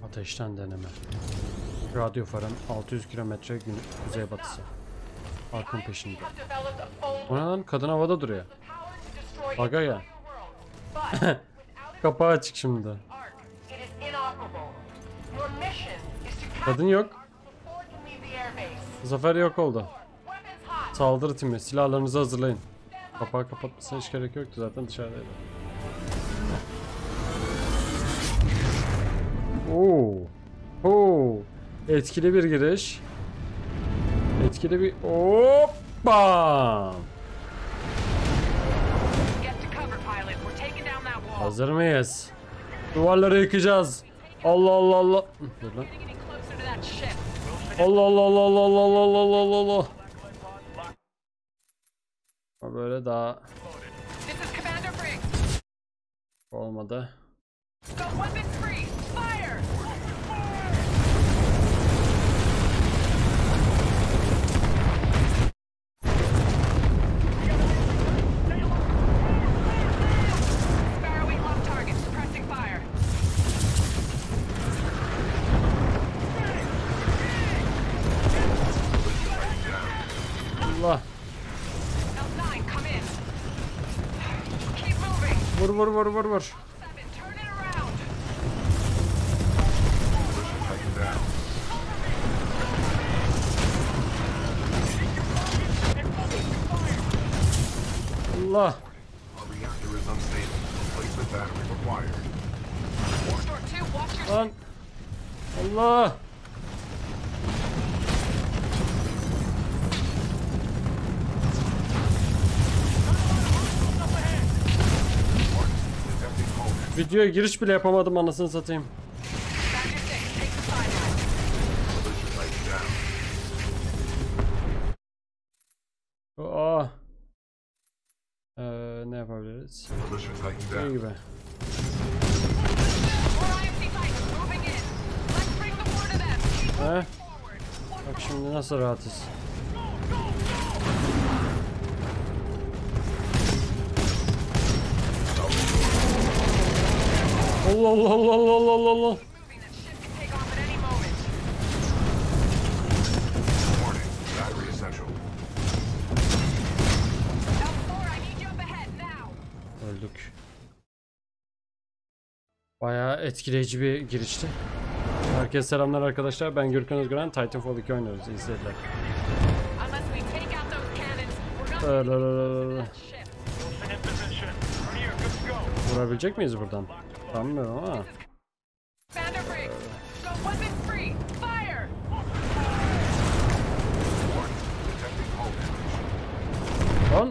Ateşten deneme. Radyo farın 600 kilometre kuzeybatısı. Arkın peşinde. O ne lan? Kadın havada duruyor. Aga ya. Kapağı açık şimdi. Kadın yok. Zafer yok oldu. Saldırı timi. Silahlarınızı hazırlayın. Kapağı kapatmasına hiç gerek yoktu. Zaten dışarıdaydı. Oo. Oo. Etkili bir giriş. Etkili bir hoppa. Hazır mıyız? Duvarları yıkacağız. Allah Allah Allah. Dur lan. Allah Allah Allah Allah Allah Allah Allah Allah Allah. Böyle daha olmadı. Allah. Vur vur vur vur vur. Allah. Lan. Allah. Videoya giriş bile yapamadım, anasını satayım. Aa. Ne yapabiliriz? İyi gibi. Bak şimdi nasıl rahatız. Allah Allah Allah Allah Allah Allah. Öldük. Bayağı etkileyici bir girişti. Herkese selamlar arkadaşlar. Ben Gürkan Özgüren. Titanfall 2 oynuyoruz. İyi seyirler. Vurabilecek miyiz buradan? Sanmıyorum ama. Lan.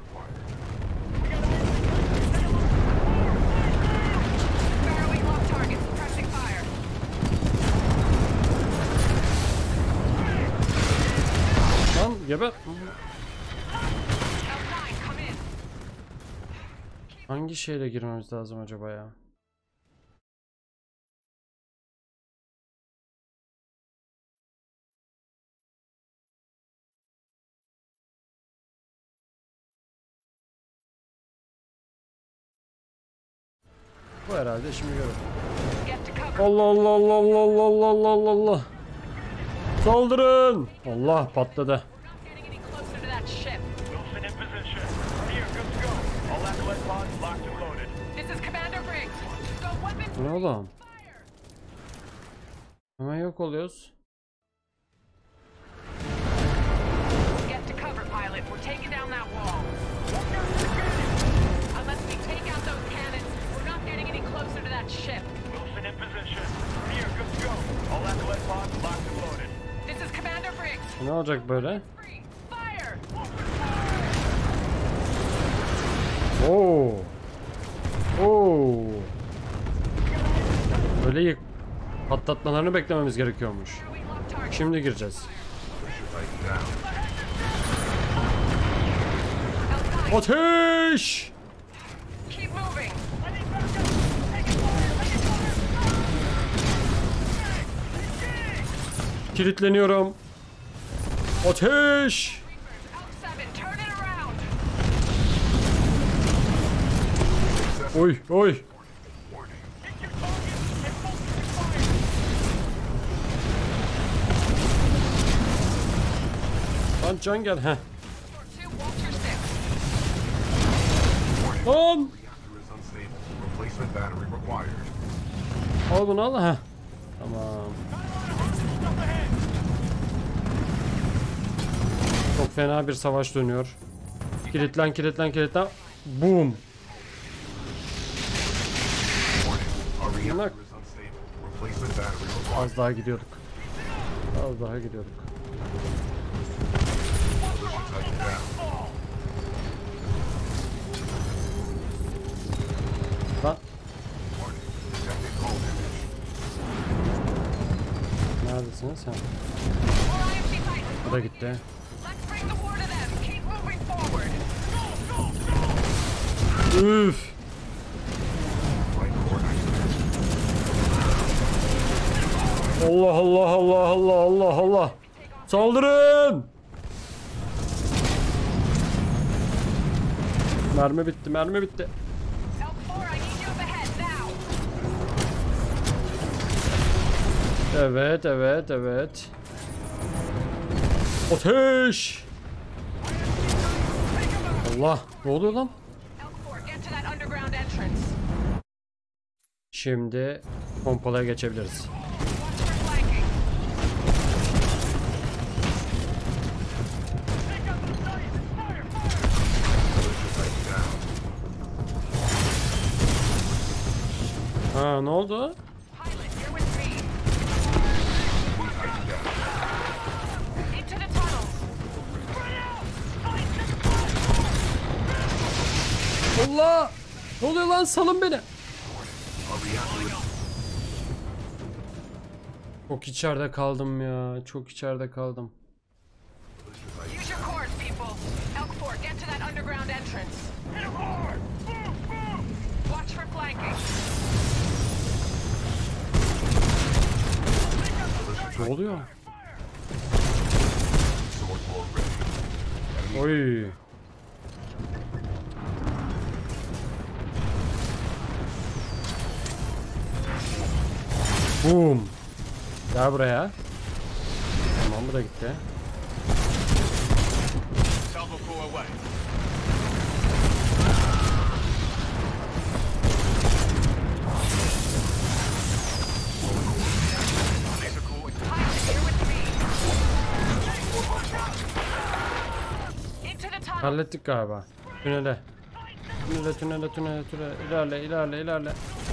Lan geber. Hangi şeyle girmemiz lazım acaba ya? Bu herhalde şimdi görür. Allah Allah Allah Allah Allah Allah Allah Allah. Saldırın! Allah patladı. Bu ne oğlum? Hemen yok oluyoruz. Ne olacak böyle? Oo. Oo. Böyle patlatmalarını beklememiz gerekiyormuş. Şimdi gireceğiz. Ateş! Kilitleniyorum. Ateş! Oy oy. Lan can gel. Heh. Two, watch your six. Lan. Reactor is unstable. Replacement battery required. Al bunu al. Heh. Tamam. Çok fena bir savaş dönüyor. Kilitlen, kilitlen, kilitlen. Boom. Our reactor Bunlar- is unstable. Replacement battery required. Az daha gidiyorduk. Az daha gidiyorduk. Collision tightened down. Lan. Warning. Detected hull damage. Neredesiniz sen? More IMC Titans. Bu da gitti. Let's bring the war to them. Keep moving forward. Üf. Flight core activated. Allah Allah Allah Allah Allah Allah. Saldırın. Mermi bitti, mermi bitti. Elk 4, I need you up ahead now. Evet, evet, evet. Ateş. Allah, ne oluyor lan? Elk 4, get to that underground entrance. Şimdi pompalaya geçebiliriz. Watch for flanking. Collision tightened down. Ha, ne oldu? Pilot, you're with me. Tightened down. Into the tunnels. Allah! Ne oluyor lan? Salın beni. Our reactor is Çok içeride kaldım ya. Çok içeride kaldım. Use your cores, people. Elk 4, get to that underground entrance. Watch for flanking. Ne oluyor? sword core ready. Oy. Boom. Gel buraya. Tamam, bu da gitti. Salvo core away. Laser core. Pilot, you're with me. Into the tunnel. Hallettik galiba. Tünele. Tünele, tünele, tünele, tünele. İlerle, ilerle, ilerle.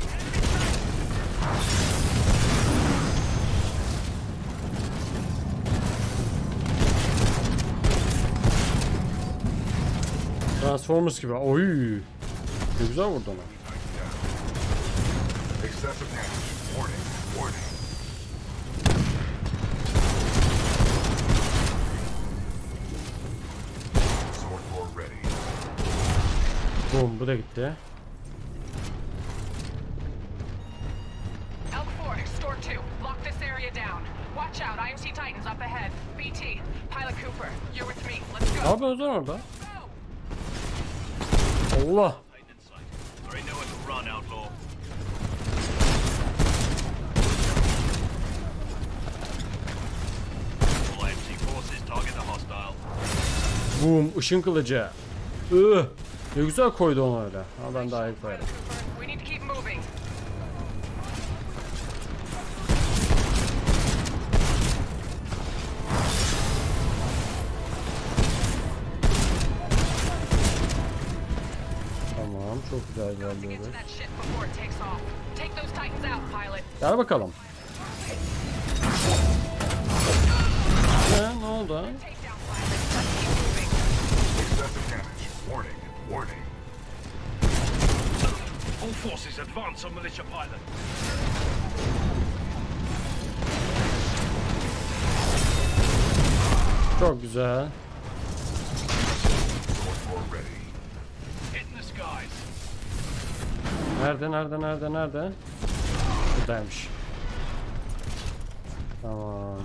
Transformers gibi. Oy. Ne güzel vurdu ona. Excessive damage. Warning. Warning. Sword core ready. Boom, bu da gitti. Elk 4, Store 2, lock this area down. Watch out, IMC Titans up ahead. BT, Pilot Cooper, you're with me. Let's Ne go. yapıyorsun lan orada? Go. Allah. Titan in sight. There ain't nowhere to run, outlaw. All IMC forces target the hostile. Boom, ışın kılıcı. Ih. Ne güzel koydu onu öyle. Ama ben daha iyi koyarım. Cooper, we need to keep moving. Tamam, çok güzel Get to ilerliyoruz. that ship before it takes off. Take those Titans out, Pilot. Gel bakalım. Ne oldu? Takedown, Pilot. Let's keep moving. Excessive damage. Warning. Warning. All forces advance on militia pilot. Çok güzel. Sword core ready. Hit in the skies. Nerede, nerede, nerede, nerede? Buradaymış. Tamam.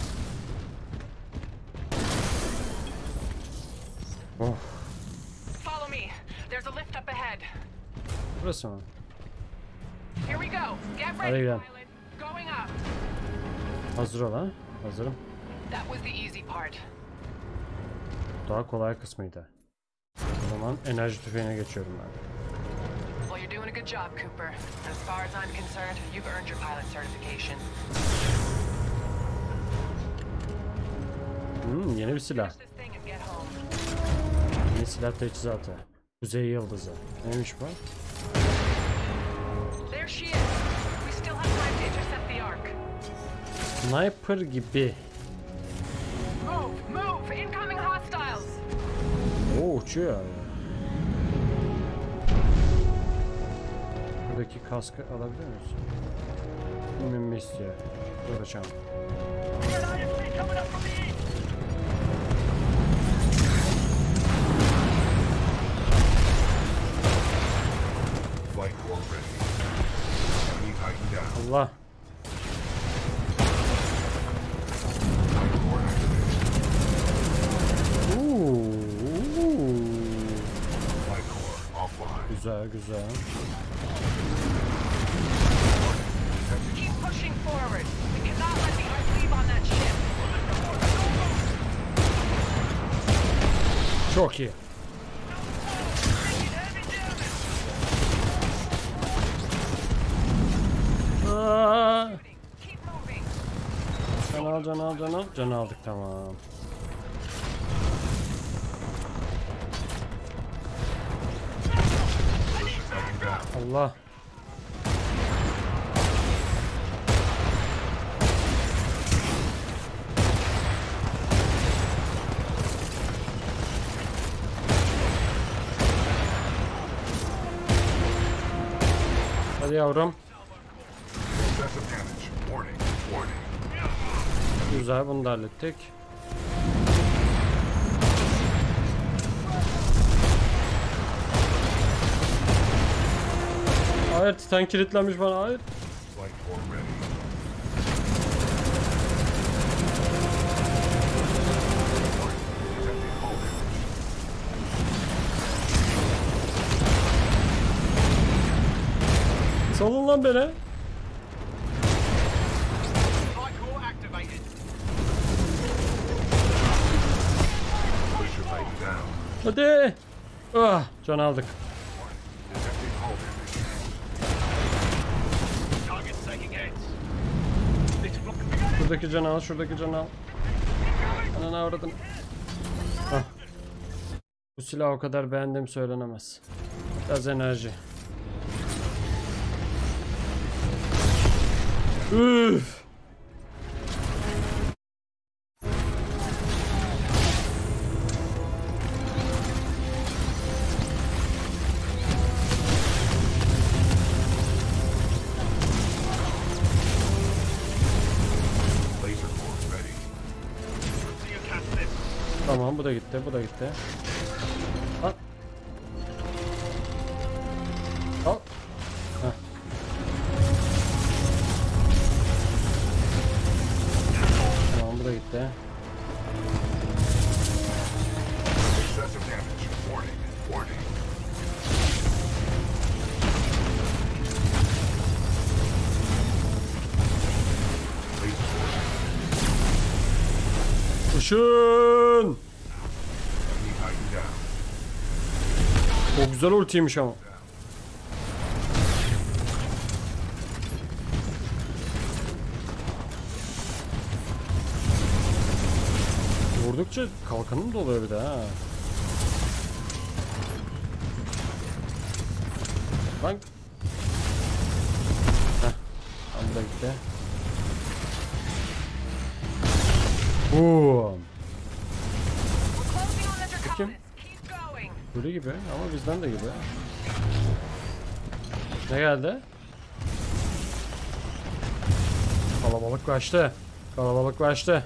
Oh, Follow me. There's a lift up ahead. burası mı? Here we go. Get Hadi ready, gidelim. Pilot. Going up. Hazır ol ha. Hazırım. That was the easy part. daha kolay kısmıydı. O zaman enerji tüfeğine geçiyorum ben. Well, you're doing a good job, Cooper. And as far as I'm concerned, you've earned your pilot certification. Yeni bir silah. Finish this thing and get home. Yeni silah teçhizatı. Kuzey Yıldızı. Neymiş bu? There she is. We still have time to intercept the Ark. Sniper gibi. Move! Move! Incoming hostiles! Oo, uçuyor ya. Buradaki kaskı alabilir miyiz? Bilmem istiyor. Uğraşalım. Flight core ready. Enemy Titan down. Allah. Flight core activated. Flight core offline. Güzel güzel. Keep pushing forward. We cannot let the Ark leave on that ship. Çok iyi. Aa! Keep moving. Can al, can al, can al. Can aldık, tamam. Militia Titan down. Allah. Hadi yavrum. Excessive damage. Warning. Warning. Güzel, bunu da hallettik. Hayır, Titan kilitlenmiş bana, hayır. Flight core ready. Detecting hull damage. Salın lan beni. Flight core activated. Militia Titan down. Hadi. Ah, can aldık. Detecting hull damage. Target's taking hits. This flight. Şuradaki canı al, şuradaki canı al. Ananı avradın. Hah. Bu silahı o kadar beğendiğim söylenemez. Biraz enerji. Üf. Laser core ready. See you catch this. Tamam, bu da gitti, bu da gitti. Al. Al. Heh. Tamam, bu da gitti. Excessive damage. Warning. Warning. Laser core. Işın. Enemy Titan down. O güzel ultiymiş ama. Vurdukça kalkanım da oluyor bir de ha. Lan. Heh. Tam da gitti. Boom. We're closing on the Bakayım. Draconis. Keep going. Böyle gibi ama bizden de gibi. Ne geldi? Kalabalıklaştı. Kalabalıklaştı.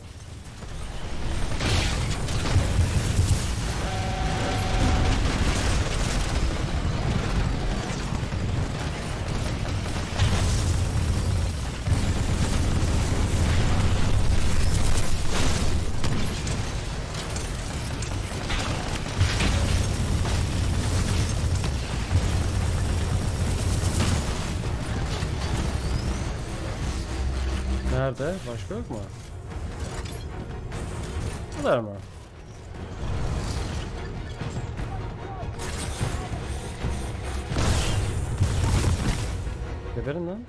Nerede? Başka yok mu? Bu kadar mı? Geberin lan.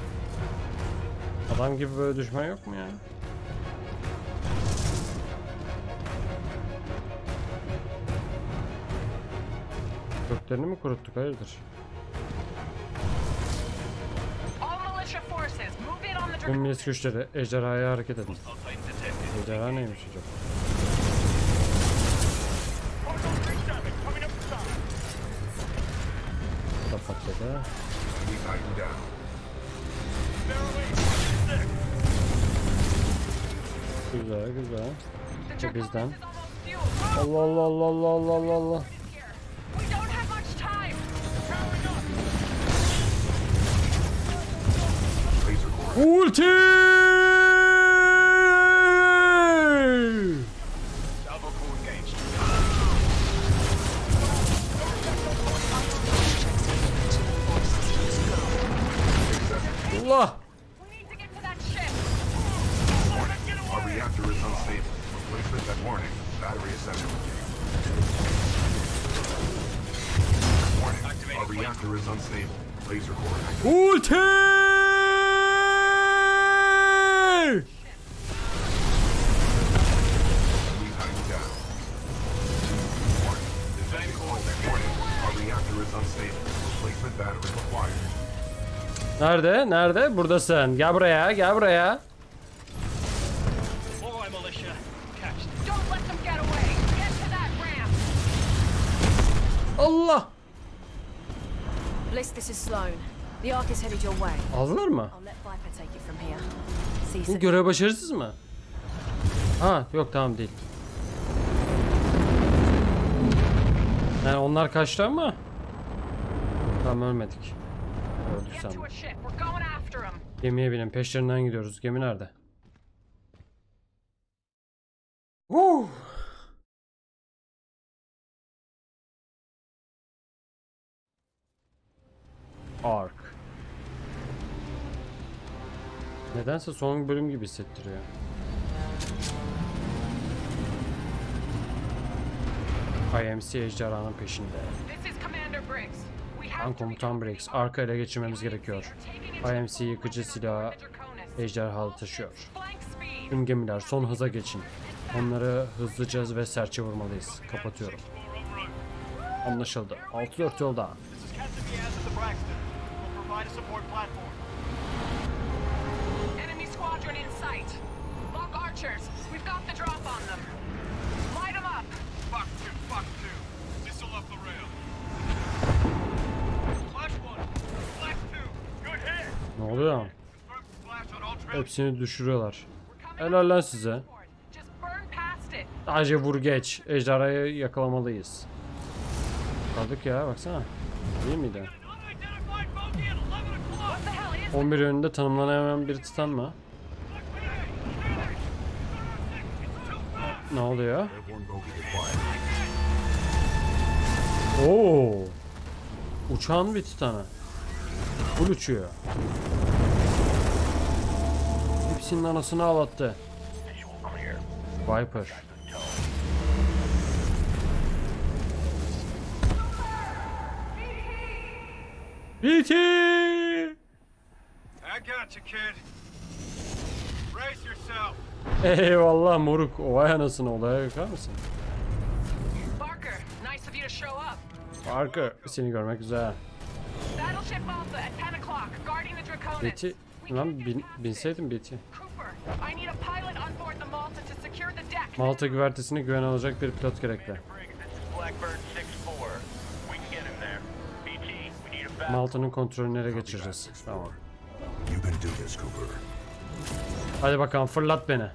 Adam gibi böyle düşman yok mu ya? Köklerini mi kuruttuk? Hayırdır? All militia forces, move in on the Tüm Draconids. milis güçleri ejderhaya hareket edin. Ejderha neymiş acaba? Bu da patladı. Enemy Titan down. Güzel güzel. The Bu bizden. Draconids is almost fueled. Allah Allah Allah Allah Allah Allah Allah. Here. We don't have much time. Laser core. Ulti! Salvo core engaged. Allah! We need to get to that ship. Our reactor is unstable. Replacement that warning. Battery essential. Warning. Our reactor is unstable. Laser core active. Ulti! Enemy Titan down. Warning. Design core. Warning. Our reactor is unstable. Replacement battery required. Nerede? Nerede? Buradasın. Gel buraya. Gel buraya. All right, militia. Catch them. Don't let them get away. Get to that ramp. Allah! Bliss, this is Sloan. The Ark is headed your way. Aldılar mı? I'll let Viper take it from here. See you Bu soon. görev başarısız mı? Ha yok tamam değil. Yani onlar kaçtı ama. Tamam ölmedik. Öldük Get to sandım. a ship. We're going after them. Gemiye binin. Peşlerinden gidiyoruz. Gemi nerede? Woo! Ark. Nedense son bölüm gibi hissettiriyor. IMC ejderhanın peşinde. This is Commander Briggs. We have An to komutan Briggs. Arka ele geçirmemiz gerekiyor. IMC yıkıcı silahı ejderhalı taşıyor. Flank speed. Tüm gemiler son hıza geçin. Onları hızlıca ve sertçe vurmalıyız. Kapatıyorum. Anlaşıldı. 6-4 yolda. This is Captain Diaz at the Braxton. We'll provide a support platform. Enemy squadron in sight. Lock archers. We've got the drop on them. Light them up. Fuck two. Missile up the rail. Flash one. Flash two. Good hit. Ne oluyor? Confirmed flash on all trailers. Hepsini düşürüyorlar. We're coming Helal lan up. size. Just burn past it. Sadece vur geç. Ejderhayı yakalamalıyız. Kaldık ya baksana. İyi miydi? Unidentified bogey at 11 o'clock. What the hell is 11 yönünde tanımlanamayan bir titan mı? Ne oluyor? Airborne bogey acquired. Oo. Uçan bir titanı. Full uçuyor. Hepsinin anasını ağlattı. Viper. BT! I got you, kid. Brace yourself. Eyvallah moruk. O vay anasını olaya bakar mısın? Barker? Nice of you to show up. Arka seni görmek güzel. Battleship Malta at 10 o'clock, guarding the Draconids. BT lan binseydim BT. Cooper, I need a pilot on board the Malta to secure the deck. Malta güvertesine güven alacak bir pilot gerekli. Briggs, this is Blackbird 6-4. We can get him there. BT, we need a back. Malta'nın kontrolünü ele geçireceğiz. Tamam. You can do this, Cooper. Hadi bakalım fırlat beni.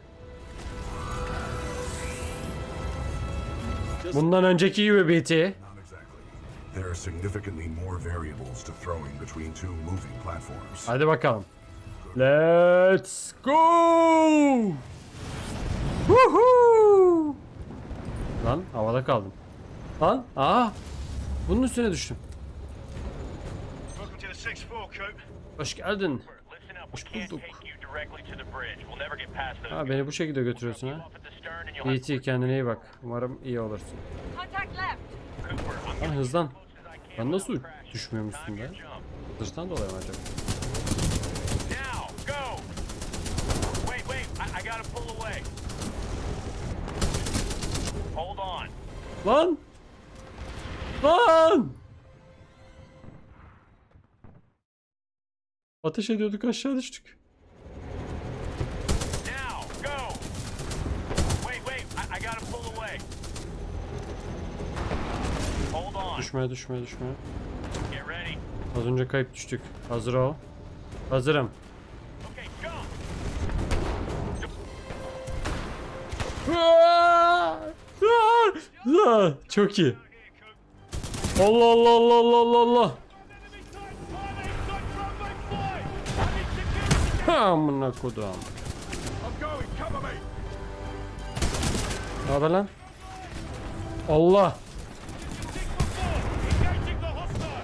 Bundan önceki gibi BT. Not exactly. There are significantly more variables to throwing between two moving platforms. Hadi bakalım. Let's go! Woohoo! Lan havada kaldım. Lan bunun üstüne düştüm. Welcome to the 6-4, Coop. Hoş geldin. Listen up, Hoş we can't bulduk. take you directly to the bridge. We'll never get past those. Ha beni bu şekilde götürüyorsun ha. Off at the stern and you'll have BT kendine iyi bak. Umarım iyi olursun. Contact left. Cooper. I'm Lan hızlan. close as I can Ben nasıl without crashing. düşmüyorum Time üstünde? to jump. Hızdan dolayı mı acaba? Lan! Lan! Ateş ediyorduk, aşağı düştük. Now, go! Wait, I gotta pull away. Hold on. Düşme. Get ready. Az önce kayıp düştük. Hazır ol. Hazırım. Okay, go! Çok iyi. Allah Allah Allah Allah Allah Allah. Amına kodum. I'm going. Cover me. Ne haber lan? Allah. Engaging the hostile.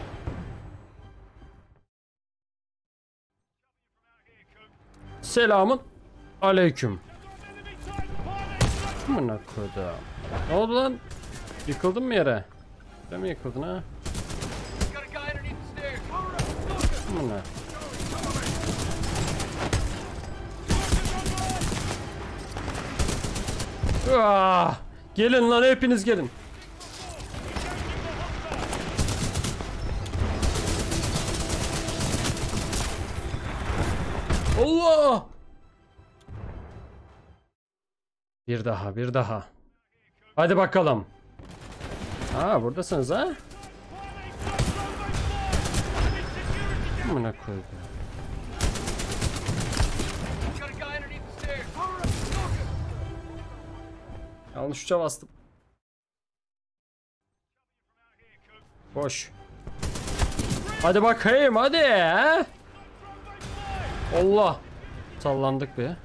Selamun aleyküm. Enemy tank firing. Amına kodum. Ne oldu lan? Yıkıldın mı yere? Sen mi yıkıldın ha? Got a guy underneath the stairs. Amına. Ah! Gelin lan, hepiniz gelin. Allah! Bir daha. Hadi bakalım. Aa, buradasınız ha? Amına koyayım. Got a guy underneath the stairs. Yanlış uça bastım. Boş. Hadi bakayım, hadi. He? Allah. Sallandık be.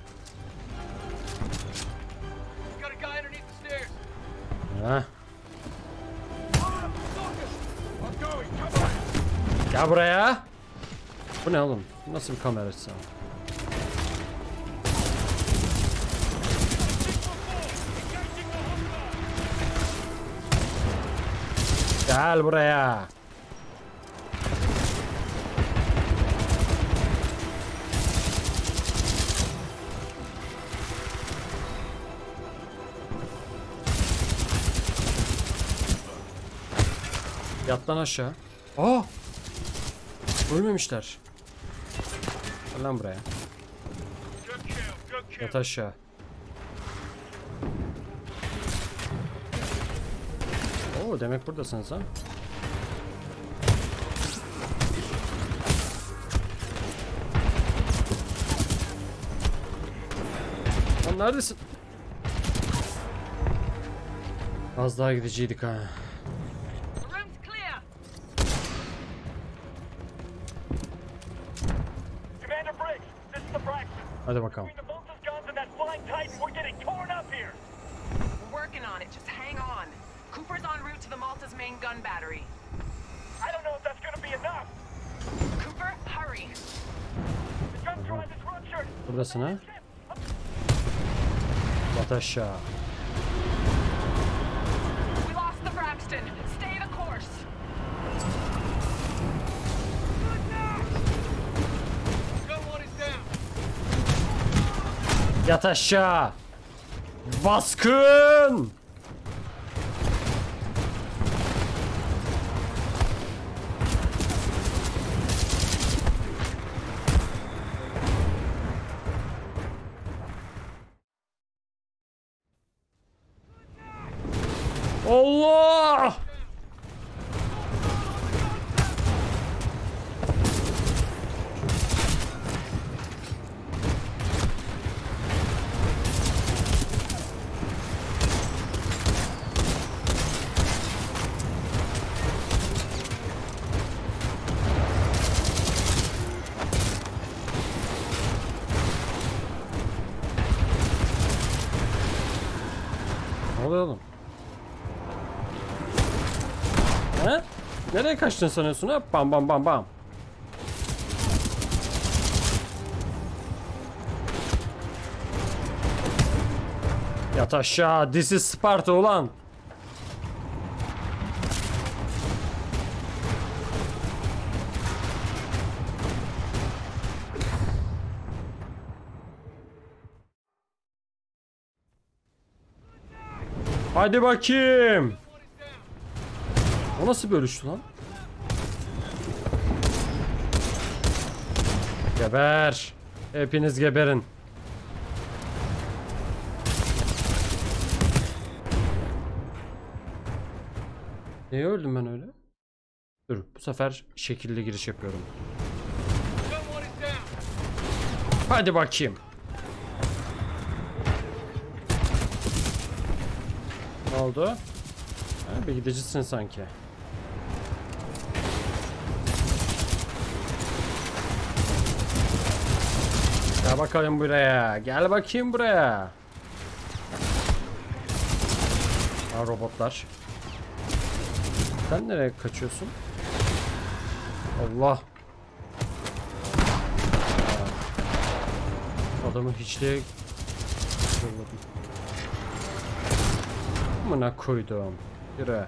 Got a guy underneath the stairs. Heh. I'm going. Cover me. Gel buraya. Bu ne oğlum? Bu nasıl bir kamera açısı? Gel buraya. Yat lan aşağı. Aa! Ölmemişler. Gel lan buraya. Good kill. Yat aşağı. Oo, demek buradasınız ha. Lan neredesin? Az daha gideceydik ha. The room's clear. Commander Briggs, this is the Braxton. Hadi bakalım. Between the Vulture's guns and that flying Titan, we're getting torn up here. We're working on it. Just hang on. Cooper's en route to the Malta's main gun battery. I don't know if that's gonna be enough. Cooper, hurry. The gun drive is ruptured. Buradasın ha. Yat aşağı. We lost the Braxton. Stay the course. Gun one is down. Yat aşağı. Baskın. Allah! Ne oluyor oğlum? He? Nereye kaçtın sanıyorsun ha? Bam bam bam bam. Yat aşağı. This is Sparta ulan. Hadi bakayım. O nasıl bölüştü lan? Geber. Hepiniz geberin. Neye öldüm ben öyle? Dur, bu sefer şekilli giriş yapıyorum. Hadi bakayım. Ne oldu? Ha, bir gidecisin sanki. Gel bakalım buraya. Gel bakayım buraya. Ha, robotlar. Sen nereye kaçıyorsun? Allah. Adamı hiçliğe yolladım. Amına koydum. Yürü.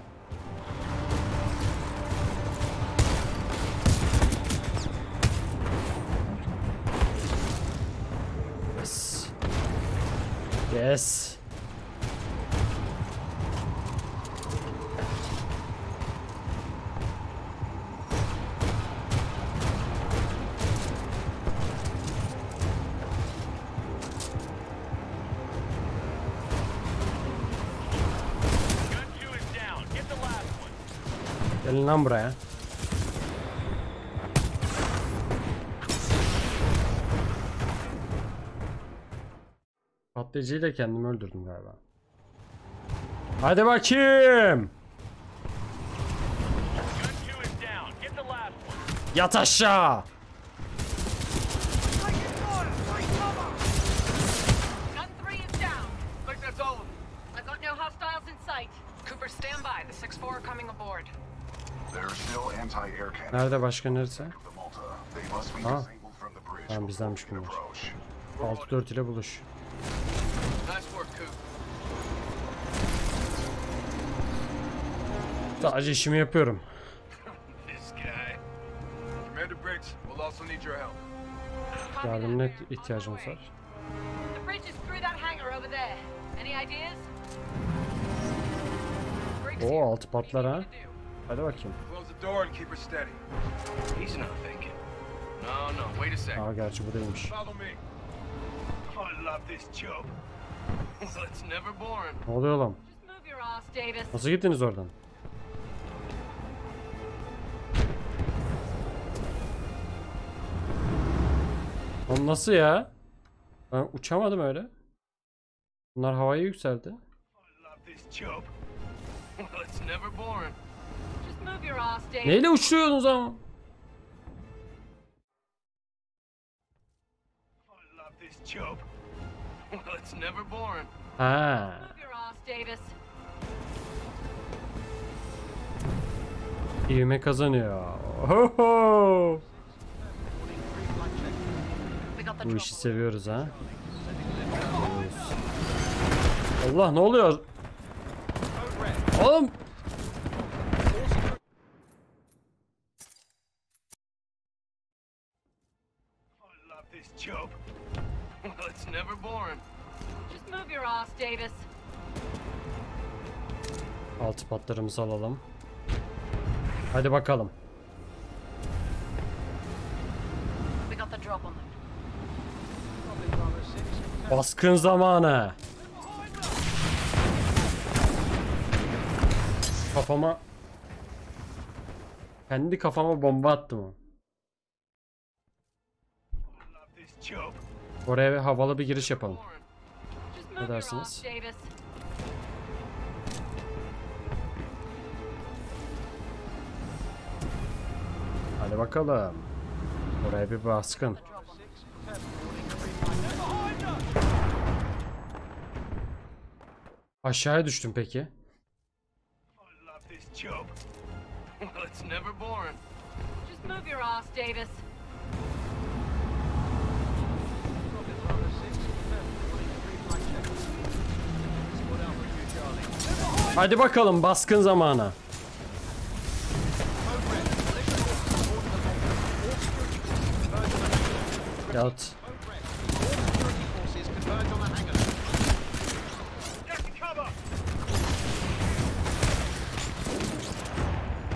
Yes. Yes. Gun 2 is down. Get the last one. Gelin lan buraya. Patlayıcıyla kendimi öldürdüm galiba. Hadi bakayım. Gun 2 is down. Get the last one. Yat aşağı. Gun 3 is down. Think that's all of them. I got no hostiles in sight. Cooper, stand by. The 6-4 are coming aboard. There are still anti-air cannons Nerede başka neresi? of the Malta. They must be Ah. disabled from the bridge Tamam, before bizdenmiş we can bunlar. approach. 6-4 ile buluş. Nice work, Coop. Sadece işimi yapıyorum. This guy. Commander Briggs, we'll also need your help. Yardımına ihtiyacımız var. The bridge is through that hangar over there. Any ideas? Briggs Oo, here. altı What do you patlar ha. need me to do? Hadi bakayım. Close the door and keep her steady. He's not thinking. No, wait a second. Aa, gerçi bu değilmiş. Follow me. I love this job. It's never boring. Ne oluyor lan? Just move your ass, Davis. Nasıl gittiniz oradan? Lan nasıl ya? Ben uçamadım öyle. Bunlar havaya yükseldi. I love this job. It's never boring. Just move your ass, Davis. Neyle uçuyorsunuz ama? I love this job. It's never boring. Ha. Move your ass, Davis. İvme kazanıyor. Ohoho. We got the Bu drop. işi seviyoruz ha. Allah, ne oluyor? Oğlum. I love this job. It's never boring. Just move your ass, Davis. Altı patlarımızı alalım. Hadi bakalım. We got the drop on them. Baskın zamanı. Kafama... Kendi kafama bomba attım o. I love this job. Oraya bir havalı bir giriş yapalım. Just move your dersiniz? ass, Davis. Hadi bakalım. Oraya bir baskın. Drop on them. Aşağıya düştüm peki. I love this job. It's never boring. Just move your ass, Davis. Hadi bakalım, baskın zamanı. Yat. Get cover.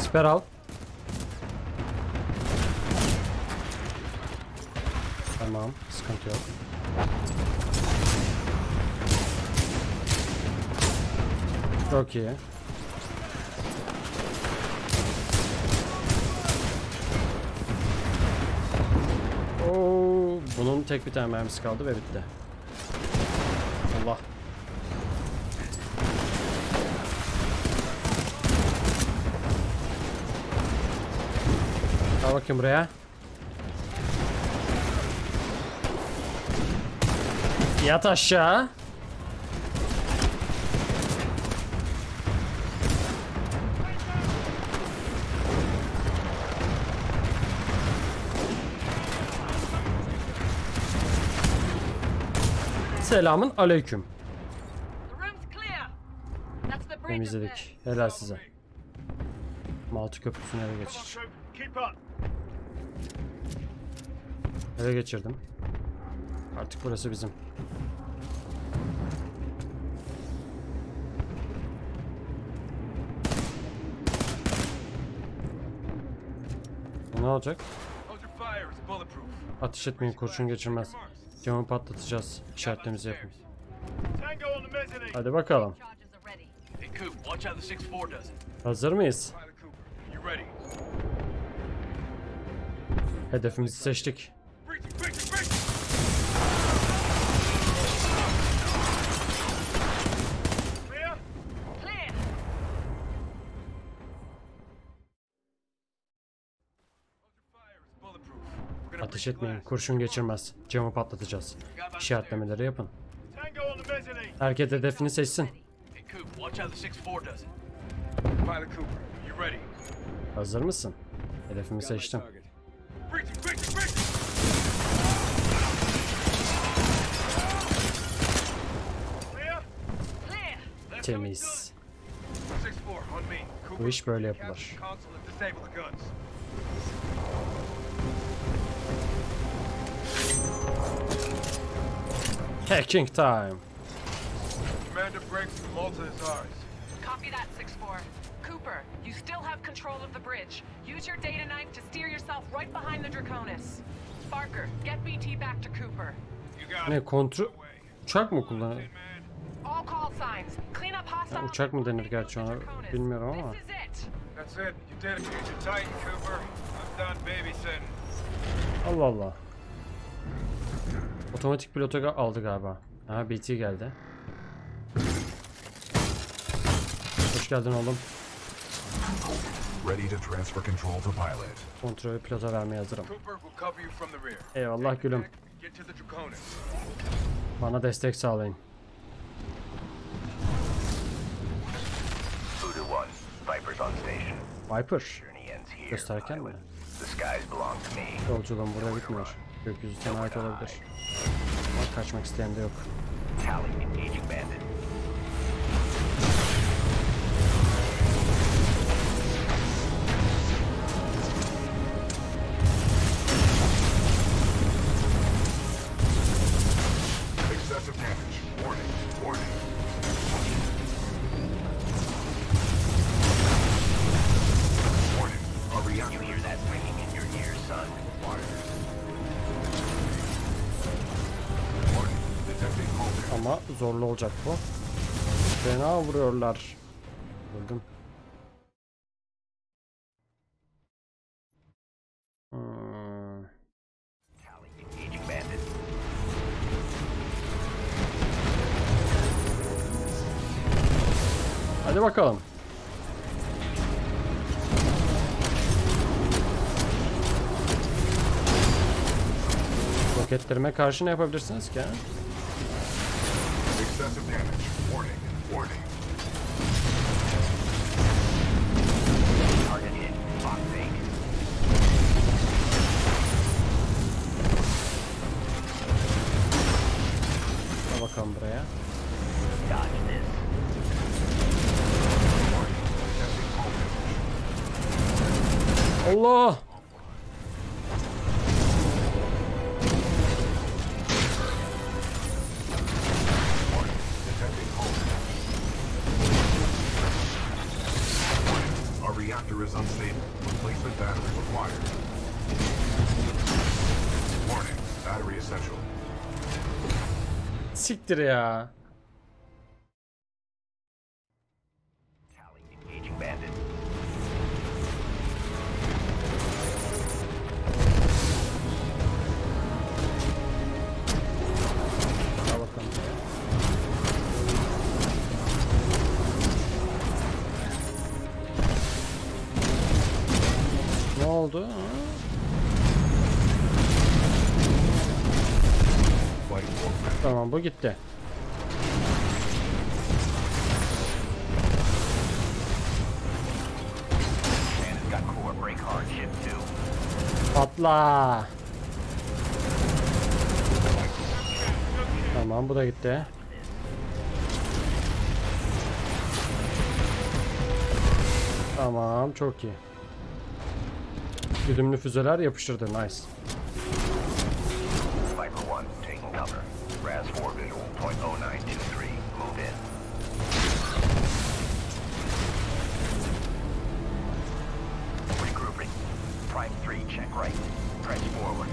Siper al. Tamam, sıkıntı yok. Çok iyi. Oo, bunun tek bir tane mermisi kaldı ve bitti. Allah. Al bakayım buraya. Yat aşağı. Selamın aleyküm. The room's clear. That's the bridge up there. Temizledik. Helal size. Maltı köprüsünü ele Come on, geçir. troop. Keep up. Ele geçirdim. Artık burası bizim. Bu ne olacak? Hold your fire. It's bulletproof. Ateş etmeyin, kurşun geçirmez. Camı patlatacağız. İşaretlerimizi yapın. Tango on the mezzanine. Hadi bakalım. Charges are ready. Hey, Coop, watch out the 6-4 does it. Hazır mıyız? Pilot Cooper, you ready? Hedefimizi seçtik. Breaching, breaching, breaching. Clear? Clear. Fire is bulletproof. We're gonna Ateş breach etmeyin, glass. kurşun geçirmez. Camı patlatacağız. İşaretlemeleri yapın. Tango on the mezzanine. Herkes hedefini seçsin. Hey, Coop, watch out the 6-4 does it. Pilot Cooper, you ready? Hazır mısın? Hedefimi seçtim. Breaching, breaching, breaching. Clear? Clear. Temiz. 6-4 on me. Cooper, Bu iş böyle capture yapılır. the console and disable the guns. Hacking time. Commander breaks and Malta is ours. Copy that, 6-4. Cooper, you still have control of the bridge. Use your data knife to steer yourself right behind the Draconis. Barker, get BT back to Cooper. You got Ne it. kontrol... Away. Uçak mı kullanıyor? Tin man. All call signs. Clean up hostile. uçak mı denir gerçi ona bilmiyorum ama. This is it. That's it. You did it. Use your Titan, Cooper. I'm done babysitting. Allah Allah. Otomatik pilota aldı galiba. Ha, BT geldi. Hoş geldin oğlum. Ready to transfer control to pilot. Kontrolü pilota vermeye hazırım. Cooper will cover you from the rear. Eyvallah gülüm. Get to the Draconis. Bana destek sağlayın. Voodoo 1, Viper's on station. Viper. Journey ends here. Gösterken mi? pilot. The skies belong to me. Yolculuğum burada bitmiyor. Gökyüzü sana ait olabilir. Ama kaçmak isteyen de yok. Tally, engaging bandit. Excessive damage. Warning. Warning. Warning. A You reactor. hear that ringing in your ears, son? Warning. Detecting Hulk. Ama zorlu olacak bu. Fena vuruyorlar. Öldüm. Tally, engaging bandit. Hadi bakalım. Roketlerime karşı ne yapabilirsiniz ki? Ha? Excessive damage. Warning. Warning. Target hit. Lock fake. Gel bakalım buraya. Dodge this. Allah! Detecting Hulk. A reactor reactor is unstable. Replacement battery required. Warning, battery essential. Siktir ya. Tally engaging bandit. Al bakalım. Ne oldu? Ha? Flight program. Tamam, bu gitti. Bandit's got core break hard ship too. Patla. Tamam, bu da gitti. Tamam, çok iyi. Güdümlü füzeler yapıştırdı, nice. Viper 1 taking cover. Raz 4 visual, .0923. Move in. Regrouping. Prime 3, check right. Press forward.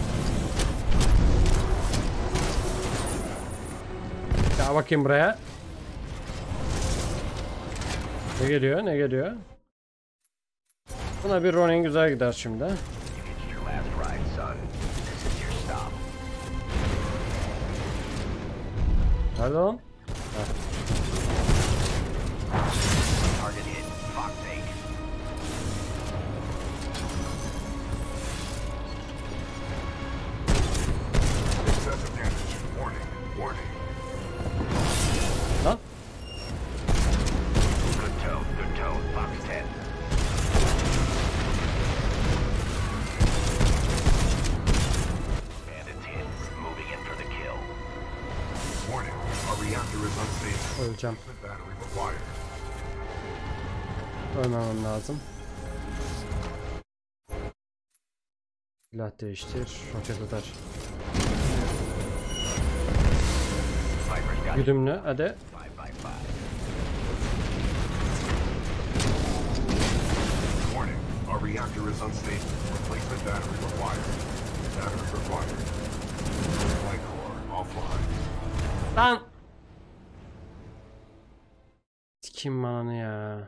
Gel bakayım buraya. Ne geliyor, ne geliyor? Buna bir Ronin güzel gider şimdi. You hitched your last ride, son. This is your stop. Nerede lan? Target hit. Fox 8. Excessive damage. Warning, warning. Lan? Good tone, Fox 10. Bandits hit. Moving in for the kill. Warning, our reactor is unstable. Öleceğim. Replacement battery required. Ölmemem lazım. Silah değiştir, roket atar. Viper's got Güdümlü, hadi. 5x5. Warning, our reactor is unstable. Replacement battery required. Battery required. Flight core offline. Lan! Sikim ananı ya.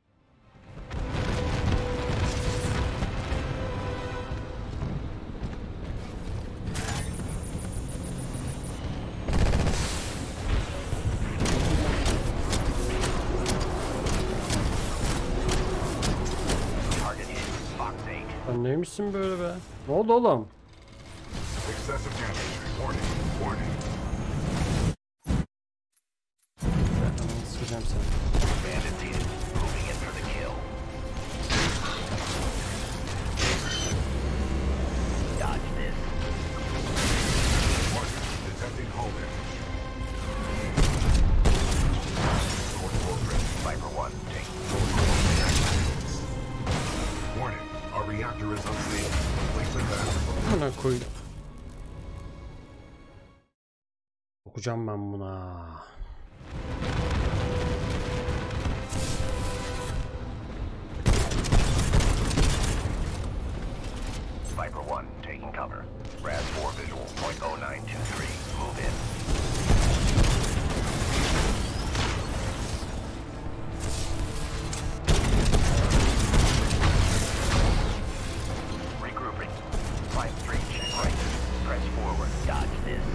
Target hit. Fox 8. Sen neymişsin böyle be? Ne oldu oğlum? Excessive damage. Warning, warning. Ananı sikeceğim seni. Bandits hit. Moving in for the kill. Dodge this. Warning, detecting hull damage. North orbit. Viper 1 take. Warning, our reactor is unstable. Replacement battery required. Buna koydum. Okuyacağım ben buna. Viper 1 taking cover. Raz 4 visual, .0923. Move in. Regrouping. Prime 3, check right. Press forward. Dodge this.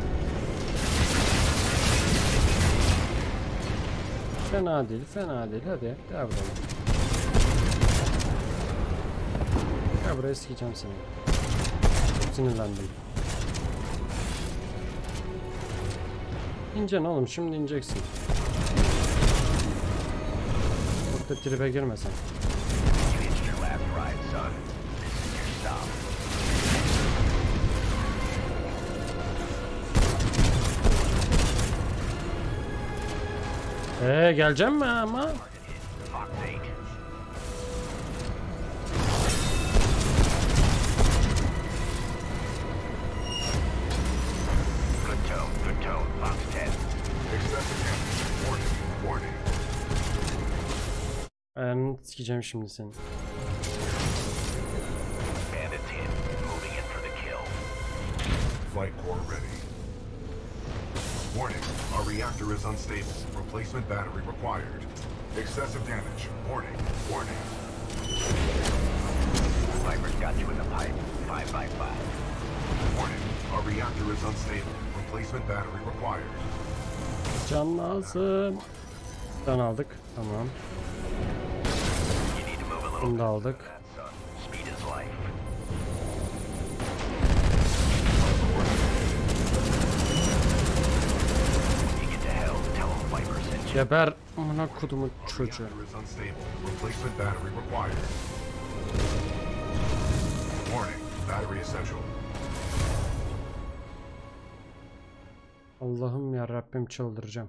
Fena değil, fena değil. Hadi gel buraya. Gel buraya, sikeceğim seni. Çok sinirlendim. İneceksin oğlum, şimdi ineceksin. Çok da tribe girmesen. You hitched your last ride, son. This is your stop. Geleceğim mi ama? Target hit. Fox 8. Good tone, Fox 10. Excessive damage. Warning, warning. Kafanı sikeceğim şimdi senin. Bandits in. Moving in for the kill. Flight core ready. Warning, our reactor is unstable. Replacement battery required. Excessive damage. Warning, warning. Viper's got you in the pipe. 5x5. Warning, our reactor is unstable. Replacement battery required. Can lazım. Can aldık. Tamam. You need to move a little Bunu da aldık. that, son. Speed is life. When you get to hell, tell them Viper sent you. Geber. Amına kodumun çocuğu. Reactor is unstable. Replacement battery required. Warning, battery essential. Allah'ım ya Rabbim çıldıracağım.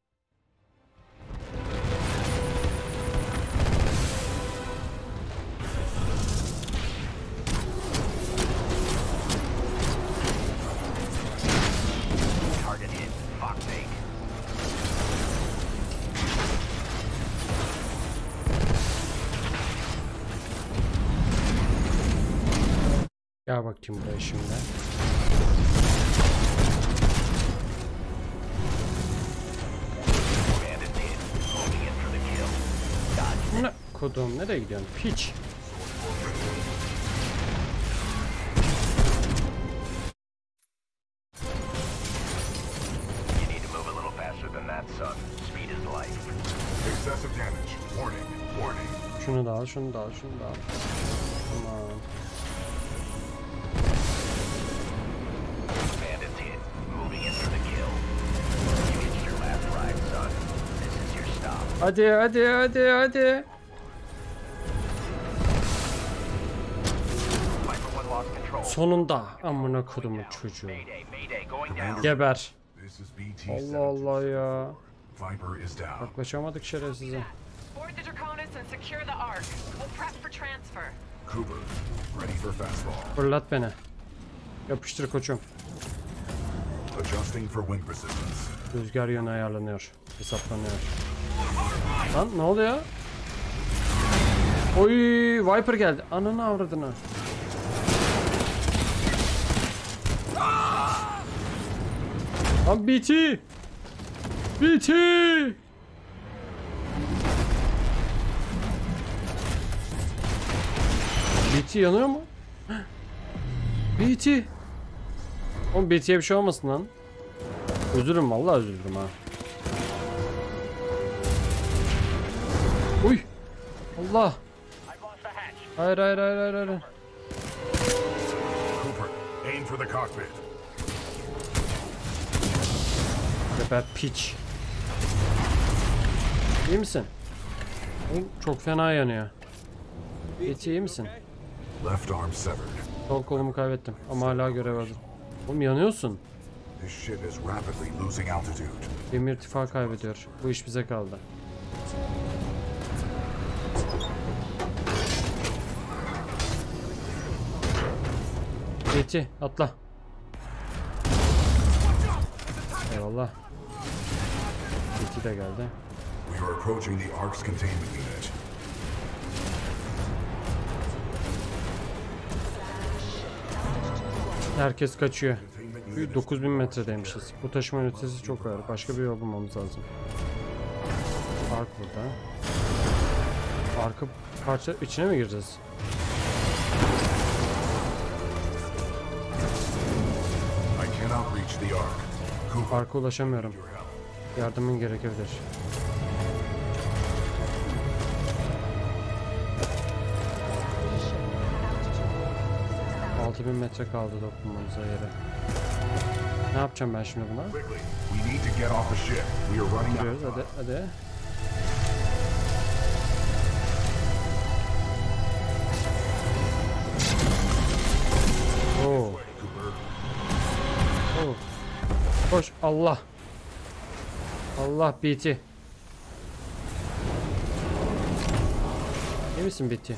Target hit. Fox 8. Gel bakayım buraya şimdi. Bandits in. Moving in for the kill. Dodge. Ne kodum nereye gidiyorsun? Piç. You need to move a little faster than that, son. Speed is life. Excessive damage. Warning, warning. Şunu da al, şunu da al, şunu da al. Tamam. Bandits in. Moving in for the kill. You hitched your last ride, son. This is your stop. Hadi hadi hadi hadi. Viper 1 lost control. Sonunda amına kodumun çocuğu. Mayday, mayday, going down. Geber. This is BT Allah Allah ya. Viper is down. Yaklaşamadık şerefsize. Board the Draconis and secure the Ark. We'll prep for transfer. Cooper, ready for fastball. Fırlat beni. Yapıştır koçum. Adjusting for wind resistance. Rüzgar yönü ayarlanıyor. Hesaplanıyor. Lan ne oluyor? Oy Viper geldi. Ananı avradını. Lan BT. BT. BT yanıyor mu? BT. Oğlum BT'ye bir şey olmasın lan. Üzülürüm vallahi üzülürüm ha. Uy. Allah. Hayır hayır hayır hayır hayır. Cooper, aim for the cockpit. Geber piç. İyi misin? Oğlum çok fena yanıyor. BT iyi misin? Left arm severed. Sol kolumu kaybettim ama hala görev hazır. Oğlum yanıyorsun. This ship is rapidly losing altitude. Gemi irtifa kaybediyor. Bu iş bize kaldı. BT atla. Eyvallah. BT de geldi. We are approaching the Ark's containment unit. Herkes kaçıyor. Containment unit is 9000 metredeymişiz. Bu taşıma ünitesi çok ağır. Başka bir yol bulmamız lazım. Ark burada. Arka parça içine mi gireceğiz? I cannot reach the Ark. Cooper, Arka ulaşamıyorum. your help. Yardımın gerekebilir. ...6000 metre kaldı dokunmamıza yere. Ne yapacağım ben şimdi buna? Quickly, we need to get off the ship. We are running Giriyoruz out. hadi hadi. Oo. Cooper, Oo. Koş Allah. Allah BT. İyi misin BT?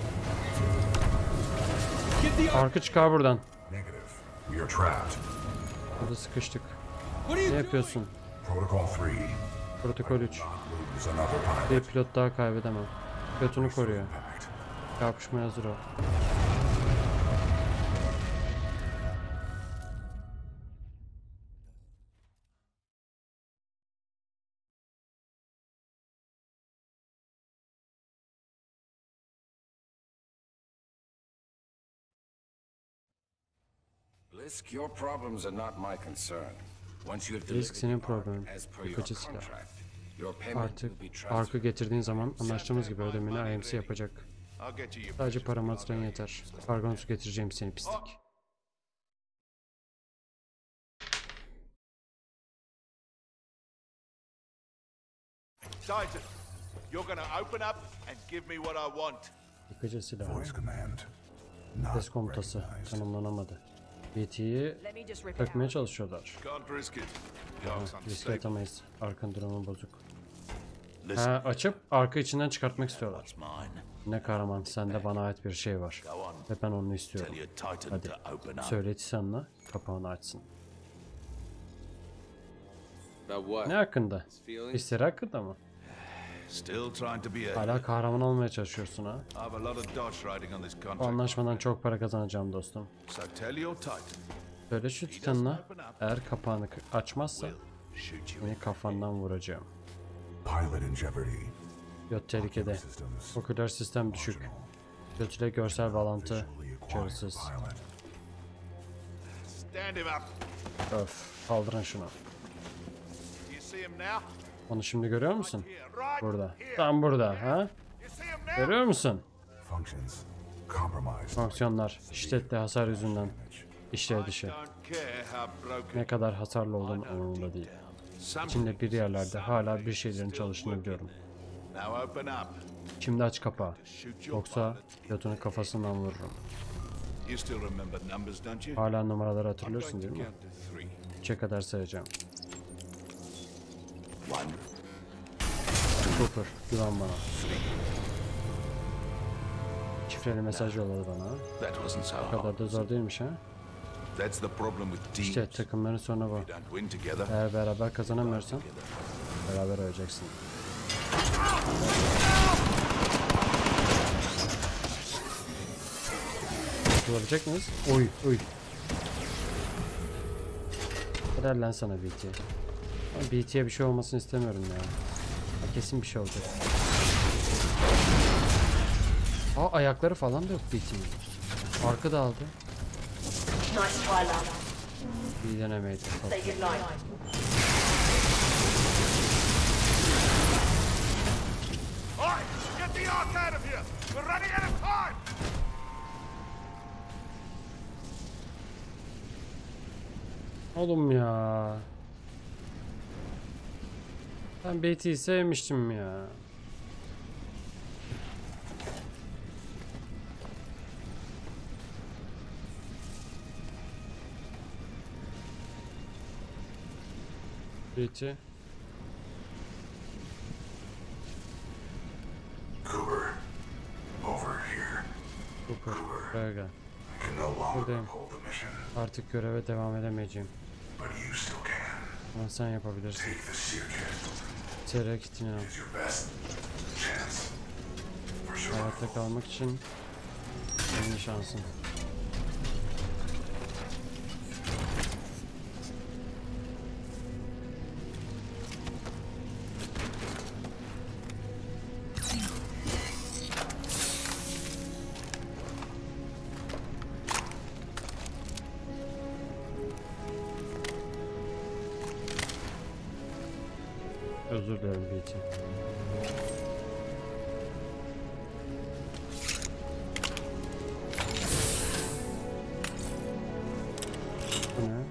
Arka çıkar buradan. negative. We are trapped. Burada sıkıştık. Ne Götünü koruyor. Çarpışmaya hazır ol. Lisk, your problems are not my concern. Once you have Risk senin problemin. as per your Yıkıcı silah. contract, your payment will Artık be Ark'ı transferred. getirdiğin zaman anlaştığımız gibi ödemeni IMC yapacak. I'll get you your Sadece param hatıran yeter. Kargonusu getireceğim seni pislik. Titan, you're gonna open up and give me what I want. Yıkıcı silah. Voice command. Not Ses komutası recognized. tanımlanamadı. BT'yi Let me just rip it takmaya out. çalışıyorlar. Can't risk it. Aha, Yark's riske unstable. atamayız. Arkın durumu bozuk. Listen, Ha, açıp arka içinden çıkartmak istiyorlar. It's mine. Ne kahraman, sende bana ait bir şey var. Go on. Ve ben onu Tell istiyorum. your Titan Hadi, to open up. söyle Titan'la kapağını açsın. About what? Ne hakkında? Feelings? Hisleri hakkında mı? still trying to be a. Hala kahraman olmaya çalışıyorsun ha. I have a lot of dodge riding on this Bu contract. anlaşmadan çok para kazanacağım dostum. So tell your Titan, Söyle şu Titan'la eğer kapağını açmazsa shoot you. seni kafandan vuracağım. Pilot in jeopardy. Pilot tehlikede. Systems. Oküler sistem düşük. Pilot ile görsel bağlantı Visually acquired başarısız. pilot. Stand him up. Öf, kaldırın şunu. Do you see him now? Onu şimdi görüyor musun? Here, right Burada. here. Tam burada ha? You see him now? Görüyor musun? Functions. Compromised. Fonksiyonlar şiddetli hasar yüzünden işlev dışı. Don't care how broken. Ne kadar hasarlı olduğun umurumda değil. İçinde bir yerlerde hala bir şeylerin çalıştığını biliyorum. Now open up. Şimdi aç kapağı. Shoot your Yoksa pilot. pilotunu kafasından vururum. You still remember numbers, don't you? Hala numaraları I'm hatırlıyorsun going değil to mi? count to 3. 3'e kadar sayacağım. One. Cooper, güven bana. Şifreli mesaj yolladı bana. That wasn't so O hard. kadar da zor değilmiş ha. That's the problem with teams. İşte takımların sorunu bu. You don't win together. Eğer beraber kazanamıyorsan beraber öleceksin. Kurtulabilecek miyiz? Oy oy. Helal lan sana BT. Ama BT'ye bir şey olmasını istemiyorum ya. Kesin bir şey olacak. Aa, ayakları falan da yok BT'nin. Arka da aldı. Nice try, lad. İyi denemeydi. Say goodnight. Alright, get the Ark out of here. We're running out of time. Oğlum ya. Ben BT'yi sevmiştim ya. BT. Cooper. Over here. Cooper. Buraya gel. I can no longer Buradayım. uphold the mission, Artık göreve devam edemeyeceğim. but you still can. Ama sen yapabilirsin. Take the seer kit. Sera kitini al. It's your best chance for survival. Hayatta kalmak için en iyi şansın. Özür dilerim BT. Bu ne?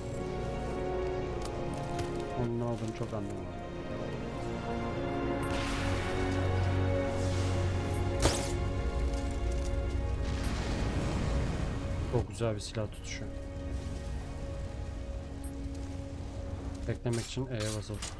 Onun ne olduğunu çok anlamadım. Çok güzel bir silah tutuşu. Beklemek için E'ye basılı tut.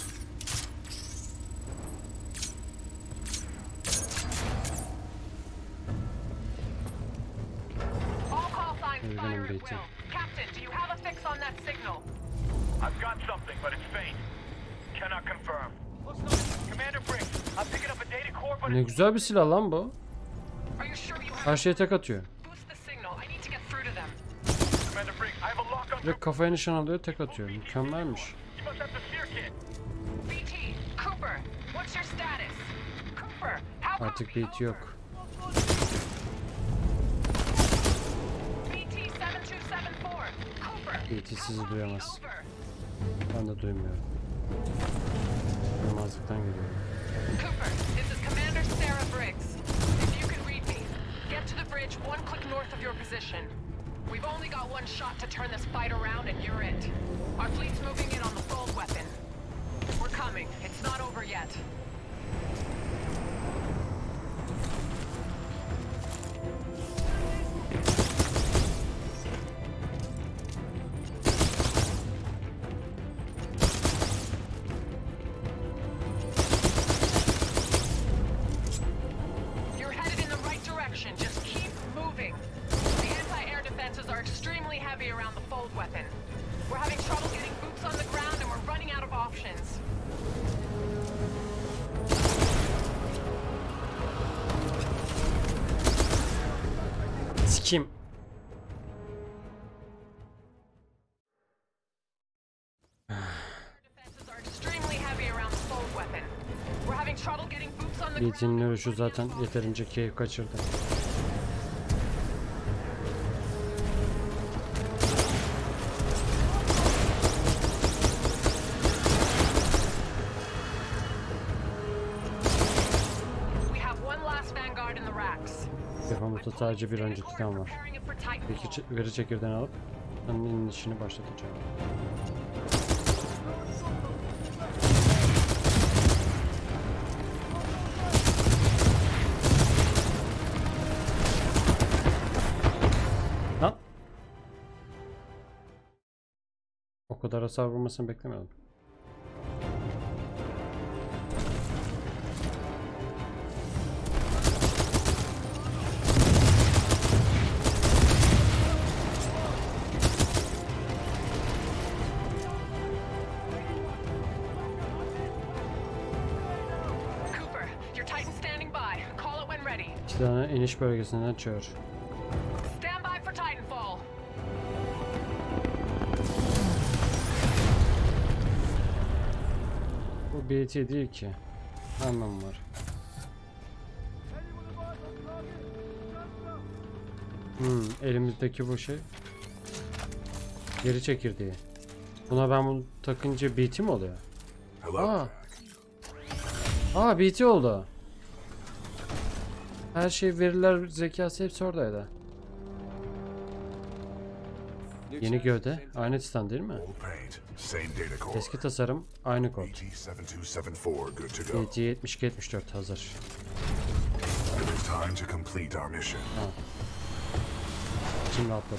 All call signs We're fire gonna at beat will. Captain, do you have a fix on that signal? I've got something, but it's faint. Cannot confirm. Commander Briggs, I'm picking up a data core Ne güzel bir silah lan bu. Are you sure you have Her şeye tek atıyor. boost the signal? I need to get through to them. Commander Briggs, I have a lock on Direkt kafaya nişan alıyor, tek atıyor. Mükemmelmiş. You must have the steer kit. BT, Cooper, what's your status? Cooper, how Artık copy? BT yok. BT 7274, Cooper. BT sizi duyamaz. Over. Ben de duymuyorum. Duymazlıktan geliyor. Cooper, this is Commander Sarah Briggs. If you can read me, get to the bridge one click north of your position. We've only got one shot to turn this fight around and you're it. Our fleet's moving in on the fold weapon. We're coming. It's not over yet. You're headed in the right direction. Just keep moving. The anti-air defenses are extremely heavy around the fold weapon. We're having trouble getting boots on the ground and we're running out of options. Sikim. Defenses are extremely heavy around the fold weapon. We're having trouble getting boots on the ground. BT'nin ölüşü zaten yeterince keyif kaçırdı. We have one last vanguard in the racks. Yapamızda sadece bir öncü titan var. Preparing it for Titanfall. Peki veri çekirdeğini alıp onun inişini başlatacağım. Lan! O kadar hasar vurmasını beklemiyordum. Cooper, your Titan standing by. Call it when ready. İki tane iniş bölgesinden çağır. Stand by for Titanfall. Bu BT değil ki. Hemen var. Elimizdeki bu şey. Geri çekirdeği. Buna ben bunu takınca BT mi oluyor? Hello, Aa. Jack. Aa BT oldu. Her şey, veriler, zekası hepsi oradaydı. Yeni gövde. Aynı titan değil mi? Old paint, same data core. Eski tasarım. Aynı kod. BT-7274 good to go. BT 7274 hazır. It is time to complete our mission. Şimdi atladı.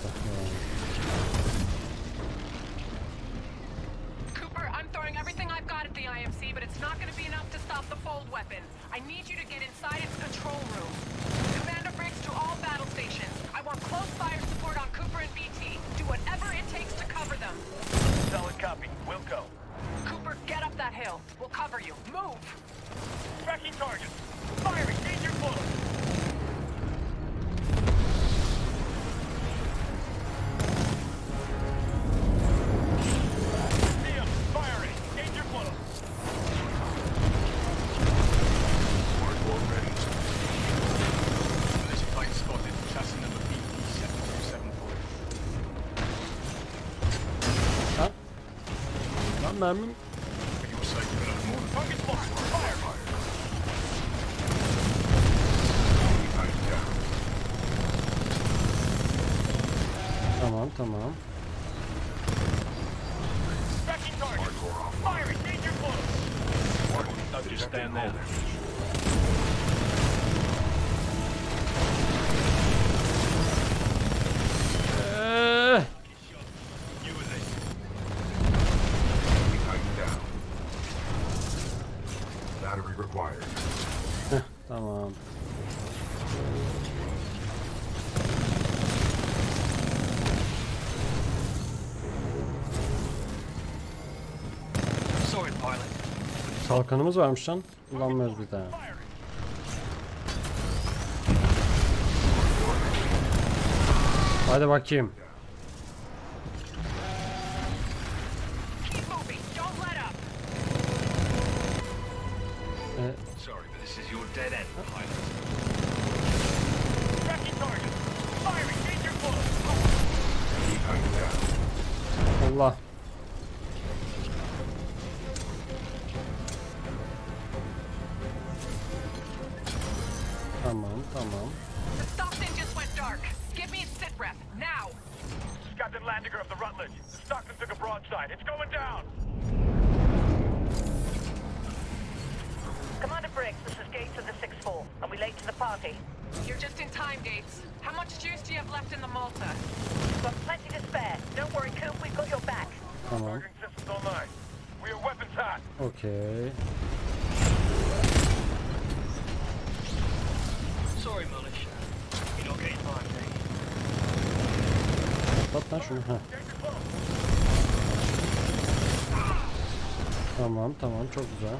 Cooper, I'm throwing everything I've got at the IMC, but it's not going to be enough to stop the fold weapon. I need you to get inside its control room. Commander Briggs to all battle stations. I want close fire support on Cooper and BT. Do whatever it takes to cover them. Solid copy. We'll go. Cooper, get up that hill. We'll cover you. Move! Tracking target. Firing. Danger close. See him. Firing. Danger close. Hardcore ready. There's a plane spotted. Chassis number BT-7274. Ha? Lan mermim. For your sake, but no more. Target's lost. Fire. Titan down. Tamam tamam. Tracking target. Hardcore off. Firing. Danger close. Don't just stand there. You with it. Titan down. Battery required. Tamam. Sorry, pilot. Kalkanımız varmış lan. Kullanmıyoruz bir daha. Firing. Hadi bakayım. Keep moving. Don't let up. Sorry, but this is your dead end, pilot. Tracking target. Firing. Danger bullet. Allah. Tamam, tamam. The stock thing just went dark. Give me a sit rep now. Captain Landiger of the Rutledge. The Stockton took a broadside. It's going down. Commander Briggs, this is Gates of the 6-4. Are we late to the party? You're just in time, Gates. How much juice do you have left in the Malta? We've got plenty to spare. Don't worry, Coop, we've got your back. Tamam. Targeting systems online. We are weapons hot. Okey. Sorry, militia. You're not getting by me. Bak lan şunu. Heh. Tamam, tamam. Çok güzel.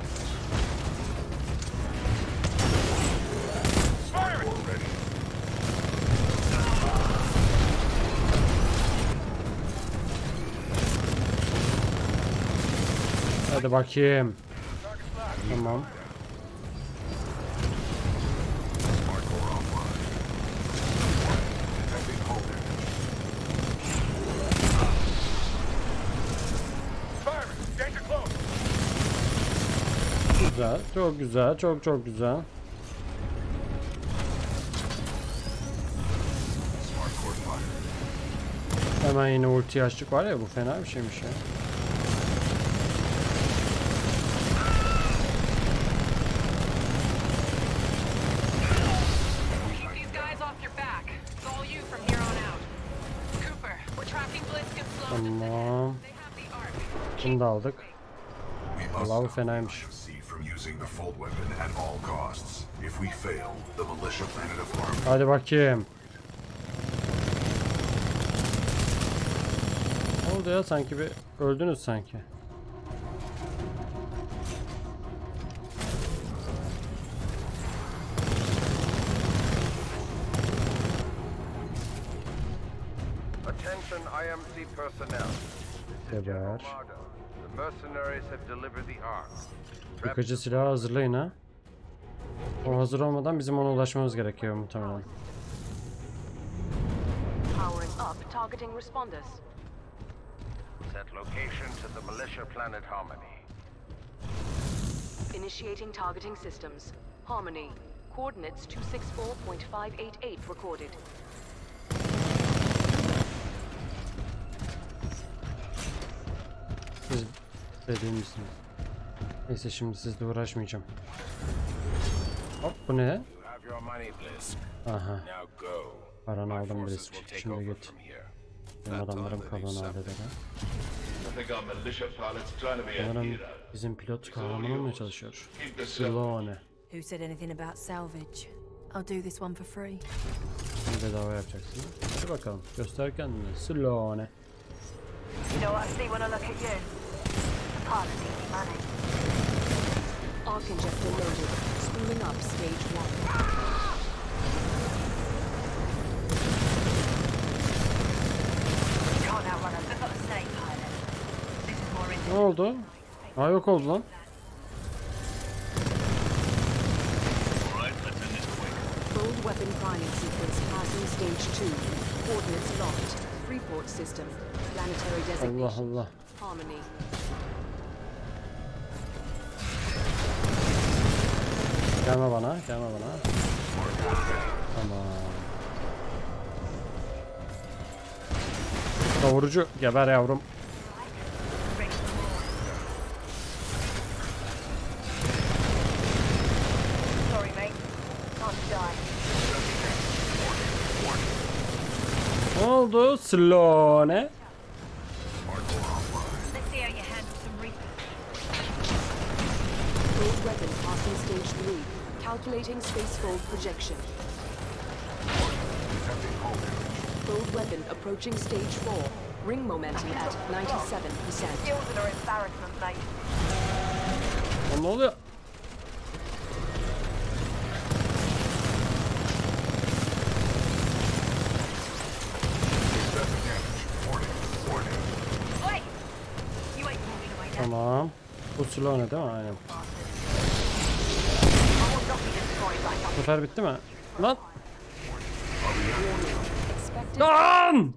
Hadi bakayım. Tamam. Güzel, çok güzel, çok çok güzel. Hemen yine ulti açtık var ya, bu fena bir şeymiş ya. Keep these guys off your back. It's all you from here on out. Cooper, we're tracking Blisk and Sloan. Tamam. They have the arc. Bunu da aldık. We must Allah, bu stop fenaymış. IMC from using the fold weapon at all costs. If we fail, the militia planet of Harmony Hadi bakayım. Ne oldu ya, sanki bir öldünüz sanki. Attention IMC personnel. Geber. The mercenaries have delivered the Ark. Yıkıcı silahı hazırlayın ha. O hazır olmadan bizim ona ulaşmamız gerekiyor muhtemelen. Powering up, targeting responders. Set location to the militia planet Harmony. Initiating targeting systems. Harmony. Coordinates 264.588 recorded. Siz dediğim misiniz? Neyse, şimdi sizle uğraşmayacağım. Hop, bu ne? You have your money, Blisk. Aha. Now go. Paranı aldım Forces Blisk. will take Şimdi over git. from here. Benim adamlarım kalanı halleder ha. I think our militia pilot's trying to be a Sanırım hero. bizim pilot kahraman olmaya çalışıyor. Sloane. Who said anything about salvage? I'll do this one for free. Şimdi bedava yapacaksın. Hadi bakalım. Göster kendini. Sloane. You know what I see when I look at you? The pilot needs money. Arc injector loaded. Spooling up stage 1. You can't outrun us. They've got the snake pilot. This is more Ne interesting. oldu? Aa, yok oldu lan. Alright, let's end this quick. Bold weapon priming sequence passing stage 2. Coordinates locked. Freeport system. Planetary designation. Allah Allah. Harmony. Gelme bana, gelme bana. Tamam. Kavurucu, geber yavrum. Sorry, mate. Time to die. Ne oldu? Sloane. Let's see how you handle some reapers. Bold weapon passing stage 3. Calculating spacefold projection. Bold weapon approaching stage 4. Ring momentum at 97%. Skills that are embarrassment, mate. Ne oluyor? Tamam. Bu silah ne değil mi? Aynen. Bu sefer bitti mi? Lan! Lan!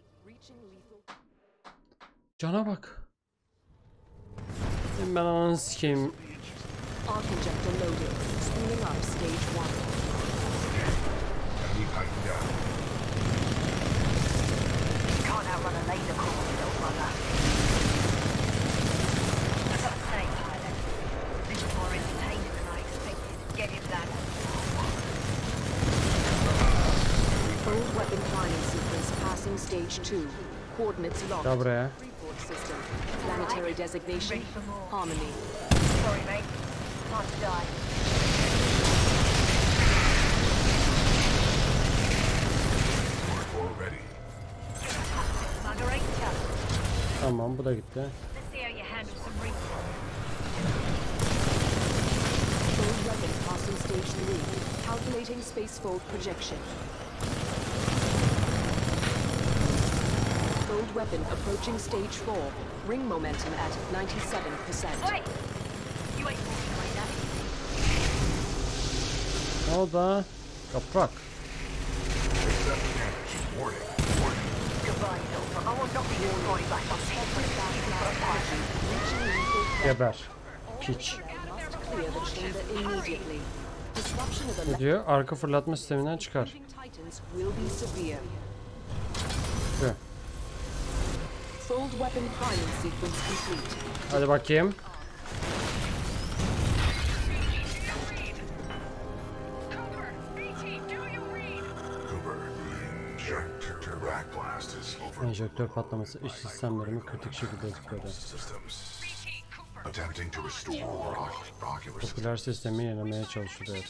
Cana bak. Ben ananı sikeyim. Arc injector loaded. Spooling up stage 1. Enemy Titan down. Can't outrun a laser core, little brother. I've got to say, Tyler, this is more entertaining than I expected. Get him done. Old weapon firing sequence passing stage 2. Coordinates locked. Gel buraya. Report system. Planetary designation. Ready for more. Harmony. Sorry, mate. Time to die. We're ready. Margarita, Tamam bu da gitti. let's see how you handle some recon. Old weapon passing stage 3. Calculating spacefold projection. Old weapon approaching stage 4. Ring momentum at 97%. Wait! You ain't walking like that. Ne oldu ha? Yaprak. Accept damage. Warning. Warning. Goodbye, Silver. I will not be destroyed by some temporary Reaching lethal Geber. Piç. must clear the chamber immediately. Disruption of Ne diyor? Arka fırlatma sisteminden çıkar. Titans will be severe. Diyor. Fold weapon priming sequence complete. Hadi bakayım. Cooper, BT, do you read? Cooper, the injector back blast is over. Enjektör patlaması iş sistemlerimi kritik şekilde etkiledi. Systems BT, Cooper. attempting to restore ocular systems. Popüler sistemi yenilemeye çalışılıyor.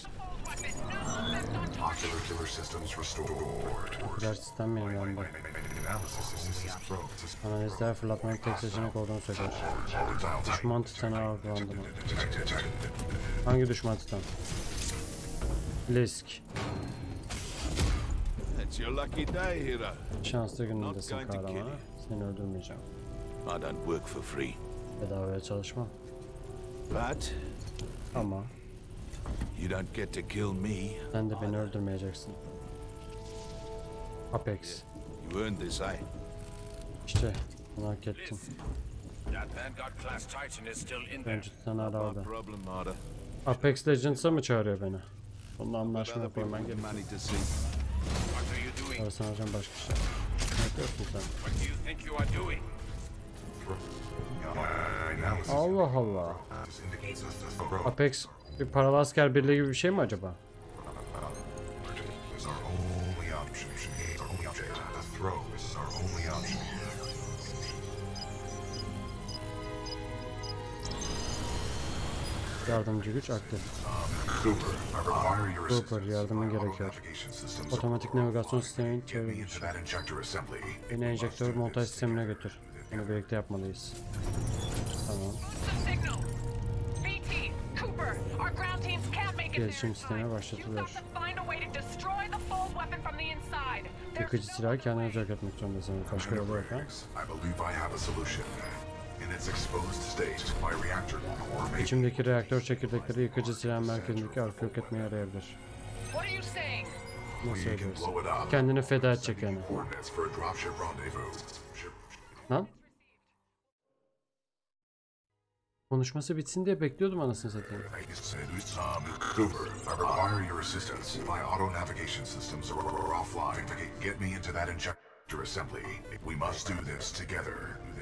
Ocular killer systems restored. Popüler sistem yenilendi. Analysis is froze. Analizler fırlatmanın tek seçenek olduğunu söylüyor. Düşman titanı algılandı mı? Hangi düşman titan? Lisk. It's your lucky day, hero. Şanslı günündesin kahraman. Seni öldürmeyeceğim. I don't work for free. Bedavaya çalışma. But Ama you don't get to kill me. sen de beni öldürmeyeceksin. Apex. You earned this, eh? İşte bunu hak ettin. That Vanguard class Titan is still in there. Önce titanı ara orada. No problem, Marta. Apex Legends'a mı çağırıyor beni? Bununla anlaşma Other people koyman with gerekiyor. money to see. What are you doing? Arasına alacağım başka şey. Ne yapıyorsun sen? What do you think you are doing? Analysis Allah Allah. indicates a throw Apex bir paralı asker birliği gibi bir şey mi acaba? is our only option. Our only option. The throw is our only option. Yardımcı güç aktif. Cooper, I require your Cooper, assistance. yardımın My gerekiyor. auto-navigation systems Otomatik navigasyon sisteminin get me çeviri. into that injector assembly. Beni enjektör montaj sistemine götür. Bunu birlikte yapmalıyız. Tamam. The signal. BT, Cooper, our ground teams can't make it there İletişim in sistemi time. You've başlatılıyor. got to find a way to destroy the fold weapon from the inside. There's Yıkıcı silahı kendine yok etmek zorundasın. Başka yolu yok ha? I believe I have a solution. In its exposed state, my reactor core may İçimdeki reaktör çekirdekleri yıkıcı silah merkezindeki arka yok etmeye yarayabilir. What are you saying? Nasıl we can söylüyorsun? blow it up. Kendini feda edecek yani. Coordinates for a dropship rendezvous. Lan? Konuşması bitsin diye bekliyordum anasını satayım. Cooper, I require your assistance. My auto-navigation systems are offline. Get me into that injector assembly. We must do this together.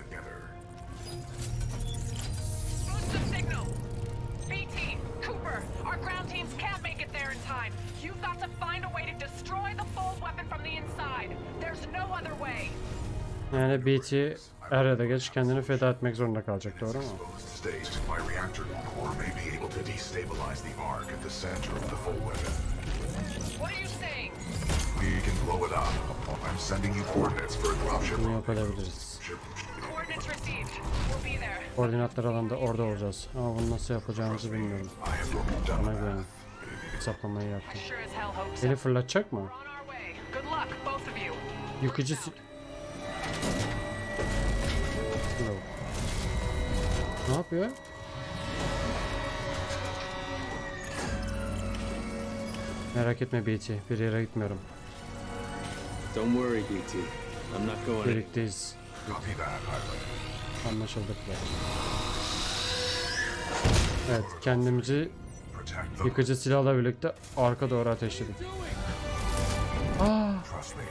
Boost the signal. BT, Cooper, our ground teams can't make it there in time. You've got to find a way to destroy the fold weapon from the inside. There's no other way. Yani BT er ya da geç kendini feda etmek zorunda kalacak, doğru mu? Exposed state, my reactor core may be able to destabilize the arc at the center of the full weapon. What are you saying? We can blow it up. I'm sending you coordinates for a dropship Bunu yapabiliriz. Coordinates received. We'll be there. Koordinatlar alanda orada olacağız. Ama bunu nasıl yapacağımızı bilmiyorum. I have done Bana that. güvenin. Hesaplamayı yaptım. Sure as hell hope so. Beni fırlatacak mı? We're on our way. Good luck, both of you. Yıkıcı Yok. Ne yapıyor? Merak etme BT. Bir yere gitmiyorum. Don't worry, BT. I'm not going. Birlikteyiz. Copy that, pilot. Anlaşıldık be. Evet, kendimizi Protect the yıkıcı silahla birlikte arka doğru ateşledik. Aa, trust me.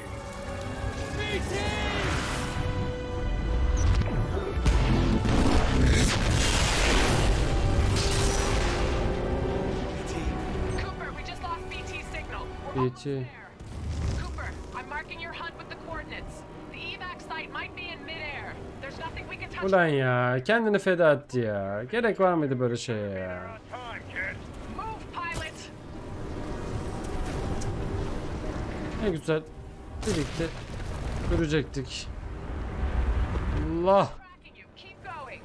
Cooper, we just lost BT signal. We're almost BT. there. Cooper, I'm marking your HUD with the coordinates. The evac site might be in midair. There's nothing we can touch. Ulan ya, kendini feda etti ya. Gerek var mıydı böyle şeye ya? Time, kid. Move, pilot. Ne güzel birlikte görecektik. Allah. Tracking you. Keep going.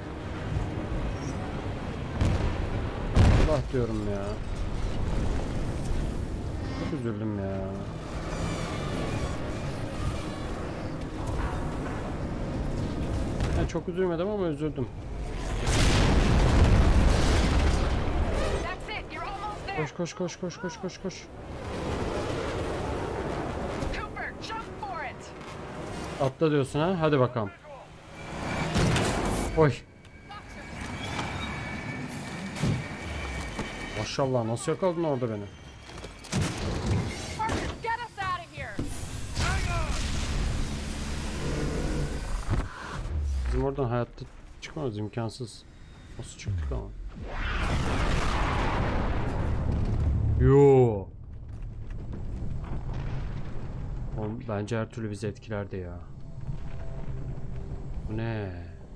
Allah diyorum ya. Çok üzüldüm ya. Yani çok üzülmedim ama üzüldüm. That's it. You're almost there. Koş koş koş koş koş koş koş. Cooper, jump for it. Atla diyorsun ha? Hadi bakalım. Oy. Maşallah nasıl yakaladın orada beni? Parker, get us out of here. Bizim oradan hayatta çıkmamız imkansız. Nasıl çıktık ama? Yo. Oğlum, bence her türlü bizi etkilerdi ya. Bu ne?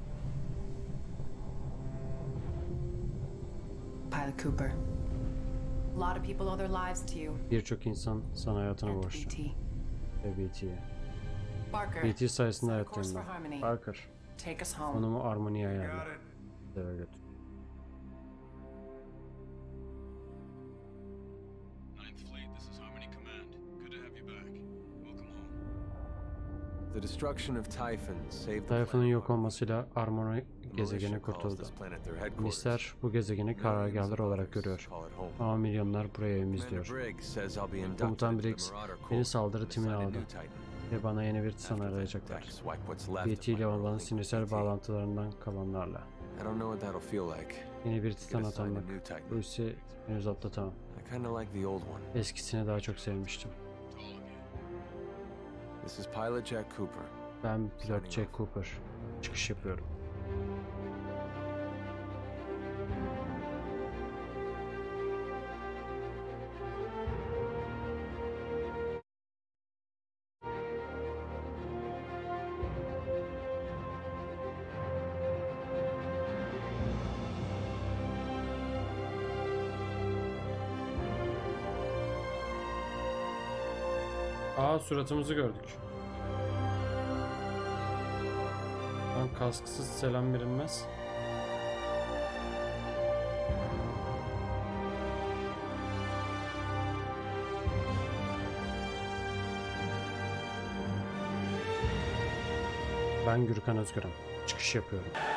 Pilot Cooper. A lot of people owe their lives to you. Birçok insan sana hayatını And to borçlu. BT. Ve BT'ye. Barker. BT sayesinde set a course hayatlarında. for Harmony. Parker. Take us home. Konumu Armony'ye ayarla. Eve götür. Ninth Fleet, this is Harmony Command. Good to have you back. Welcome home. The destruction of Typhon saved the Typhon'un planet. yok olmasıyla Armony gezegeni Militia calls kurtuldu. this planet their headquarters. Mister bu gezegeni karargahları olarak görüyor. Call it home. Ama milyonlar buraya evimiz Commander diyor. Briggs says I'll be inducted Komutan into the Briggs Marauder Corps beni saldırı and timine assigned a aldı new Titan. ve bana yeni bir titan After that, arayacaklar. Dex wipe what's left of BT my ile olan early sinirsel BT. bağlantılarından kalanlarla. I don't know what that'll feel like. Yeni bir titan Get assigned a atanmak. new Titan. Bu işi henüz atlatamam. I kinda like the old one. Eskisini daha çok sevmiştim. This is Pilot Jack Cooper. Ben pilot Jack Cooper. Çıkış yapıyorum. Aa, suratımızı gördük. Lan kasksız selam verilmez. Ben Gürkan Özgür'üm. Çıkış yapıyorum.